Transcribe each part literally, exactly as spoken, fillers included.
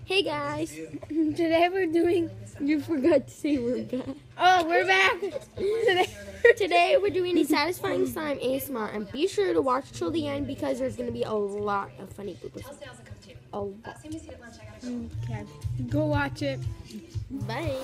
Hey guys, today we're doing, you forgot to say we're back. Oh, we're back. Today, today we're doing a satisfying slime A S M R, and be sure to watch till the end because there's going to be a lot of funny bloopers. A lot. Okay, go watch it. Bye.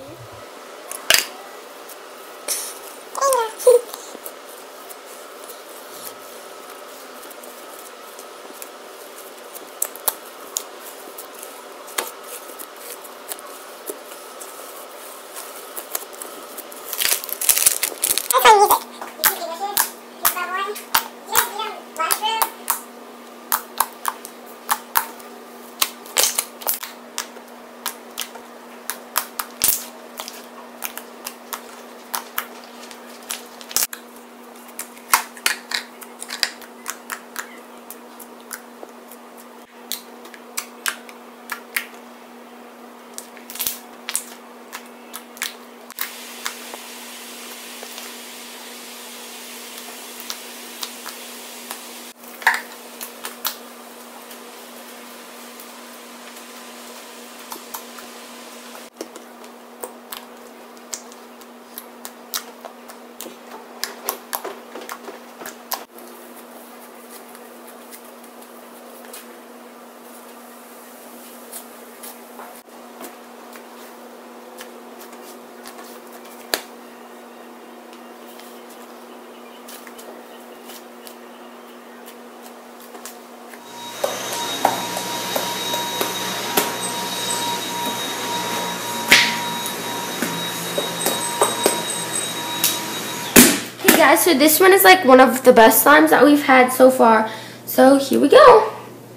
Guys, so this one is like one of the best slimes that we've had so far. So here we go.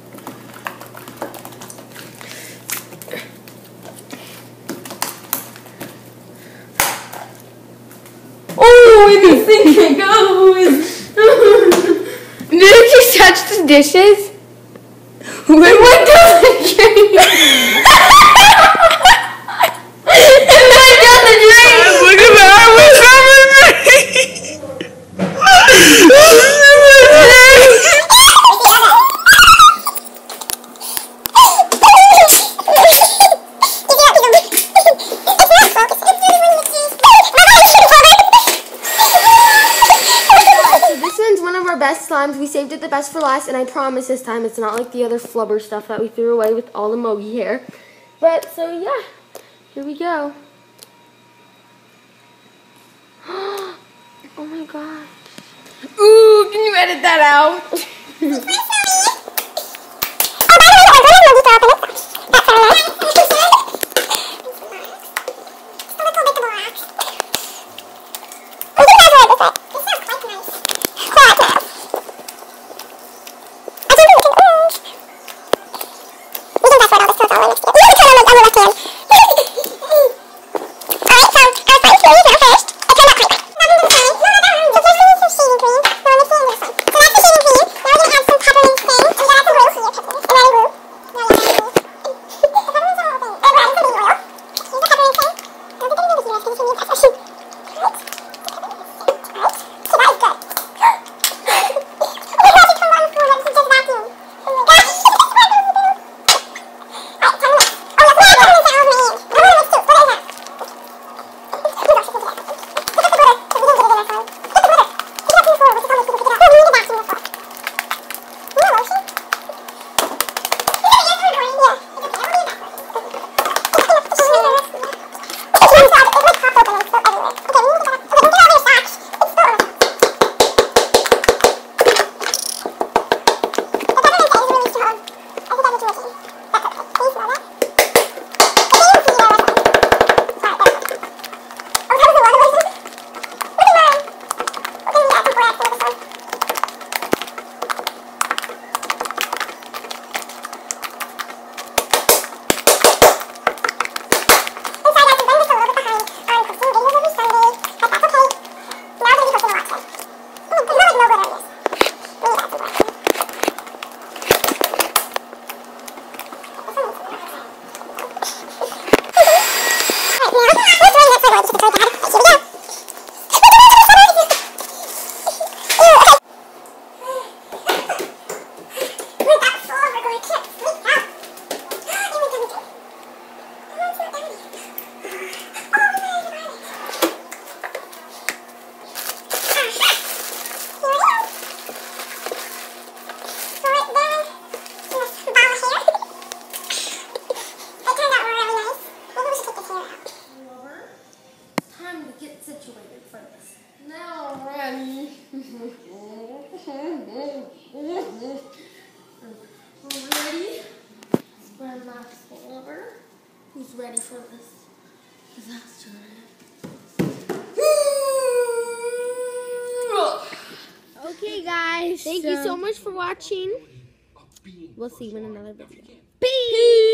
Oh, and the thing it goes. Did it just touch the dishes? When what does it drink? And then down the drain. Look at that. What's happening? Best slimes. We saved it the best for last, and I promise this time it's not like the other flubber stuff that we threw away with all the Mogi hair. But so yeah, here we go. Oh my gosh. Ooh, can you edit that out? Ready? Spread my over. Who's ready for this disaster? Okay, guys. Thank you so much for watching. We'll see you in another video. Peace.